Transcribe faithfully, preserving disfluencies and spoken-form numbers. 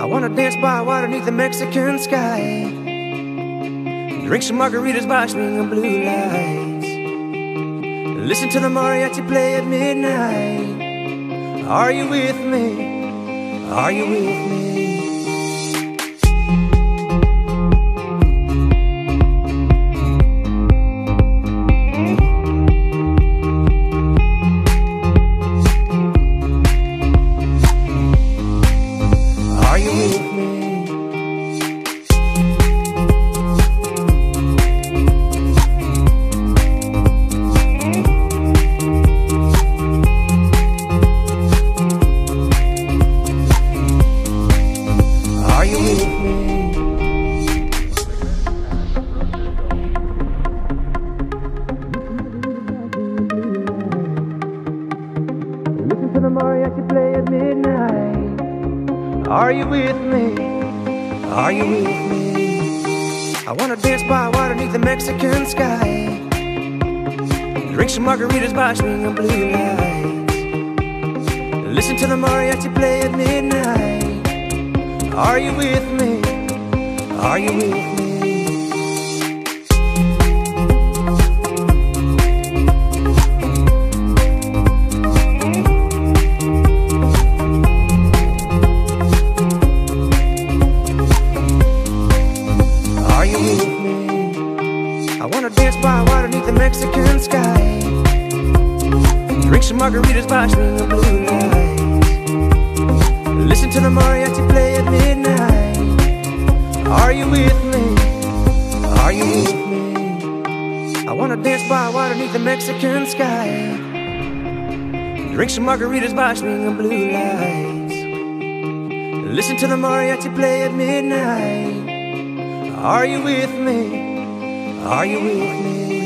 wanna dance by water beneath the Mexican sky, drink some margaritas by swinging blue lights, listen to the mariachi play at midnight. Are you with me? Are you with me? Listen to the mariachi play at midnight. Are you with me? Are you with me? I wanna dance by water beneath the Mexican sky, drink some margaritas by swinging blue lights, listen to the mariachi play at midnight. Are you with me? Are you with me? I wanna dance by water beneath the Mexican sky, drink some margaritas by swinging blue lights, listen to the mariachi play at midnight. Are you with me? Are you with me? I wanna dance by water beneath the Mexican sky, drink some margaritas by swinging blue lights, listen to the mariachi play at midnight. Are you with me? Are you with me?